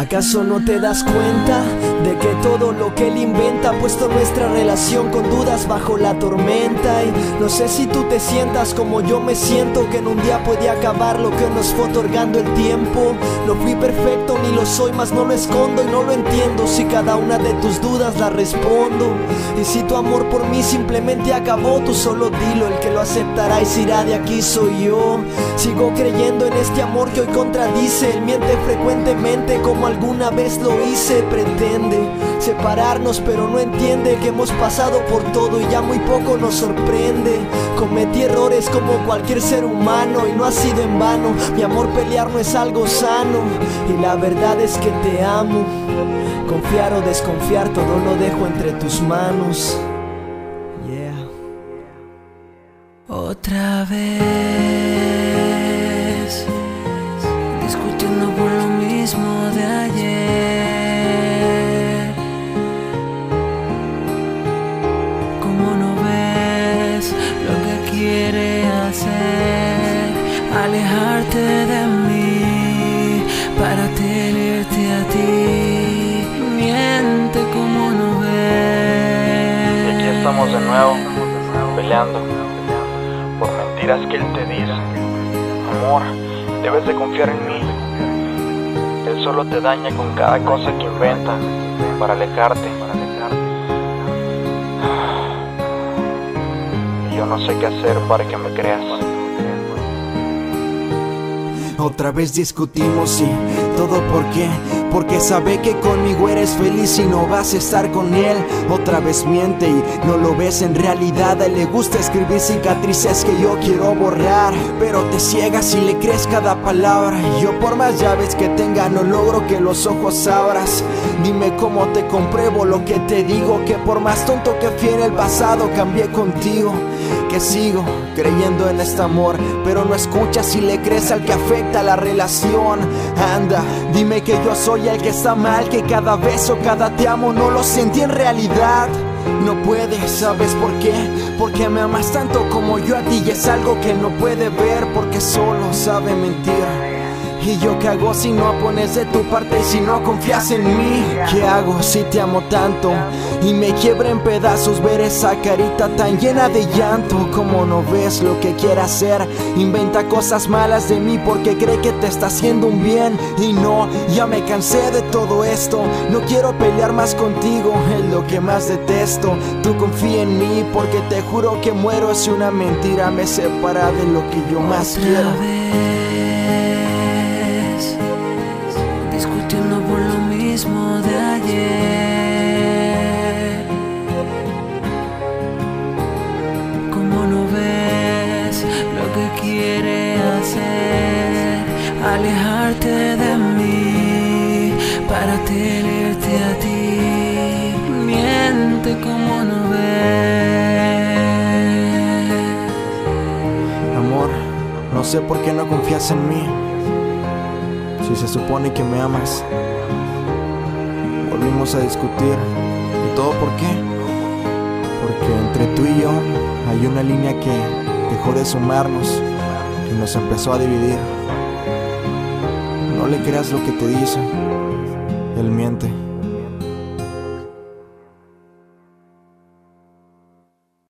¿Acaso no te das cuenta de que todo lo que él inventa ha puesto nuestra relación con dudas bajo la tormenta? Y no sé si tú te sientas como yo me siento, que en un día puede acabar lo que nos fue otorgando el tiempo. No fui perfecto ni lo soy, mas no lo escondo y no lo entiendo si cada una de tus dudas la respondo. Y si tu amor por mí simplemente acabó, tú solo dilo, el que lo aceptará y se irá de aquí soy yo. Sigo creyendo en este amor que hoy contradice, él miente frecuentemente como alguna vez lo hice. Pretende separarnos pero no entiende que hemos pasado por todo y ya muy poco nos sorprende. Cometí errores como cualquier ser humano y no ha sido en vano. Mi amor, pelear no es algo sano y la verdad es que te amo. Confiar o desconfiar, todo lo dejo entre tus manos. Yeah. Otra vez discutiendo por lo mismo de ayer. ¿Cómo no ves lo que quiere hacer? Alejarte de mí para tenerte a ti. Miente, ¿cómo no ves? Y aquí estamos de nuevo, peleando por mentiras que él te dice. Amor, debes de confiar en mí. Él solo te daña con cada cosa que inventa para alejarte. Y yo no sé qué hacer para que me creas. Otra vez discutimos y todo ¿por qué? Porque sabe que conmigo eres feliz y no vas a estar con él. Otra vez miente y no lo ves en realidad. A él le gusta escribir cicatrices que yo quiero borrar, pero te ciegas y le crees cada palabra. Y yo por más llaves que tenga no logro que los ojos abras. Dime cómo te compruebo lo que te digo, que por más tonto que fui en el pasado cambié contigo. Que sigo creyendo en este amor, pero no escuchas y le crees al que afecta la relación. Anda, dime que yo soy el que está mal, que cada beso, cada te amo no lo sentí en realidad. No puedes, ¿sabes por qué? Porque me amas tanto como yo a ti y es algo que no puede ver porque solo sabe mentir. ¿Y yo qué hago si no pones de tu parte y si no confías en mí? ¿Qué hago si te amo tanto y me quiebra en pedazos ver esa carita tan llena de llanto? ¿Cómo no ves lo que quiere hacer? Inventa cosas malas de mí porque cree que te está haciendo un bien. Y no, ya me cansé de todo esto. No quiero pelear más contigo, es lo que más detesto. Tú confía en mí porque te juro que muero si una mentira me separa de lo que yo más quiero. Discutiendo por lo mismo de ayer. ¿Cómo no ves lo que quiere hacer? Alejarte de mí para tenerte a ti. Miente, ¿cómo no ves? Amor, no sé por qué no confías en mí. Si se supone que me amas. Volvimos a discutir. ¿Y todo por qué? Porque entre tú y yo hay una línea que dejó de sumarnos y nos empezó a dividir. No le creas lo que te dice. Él miente.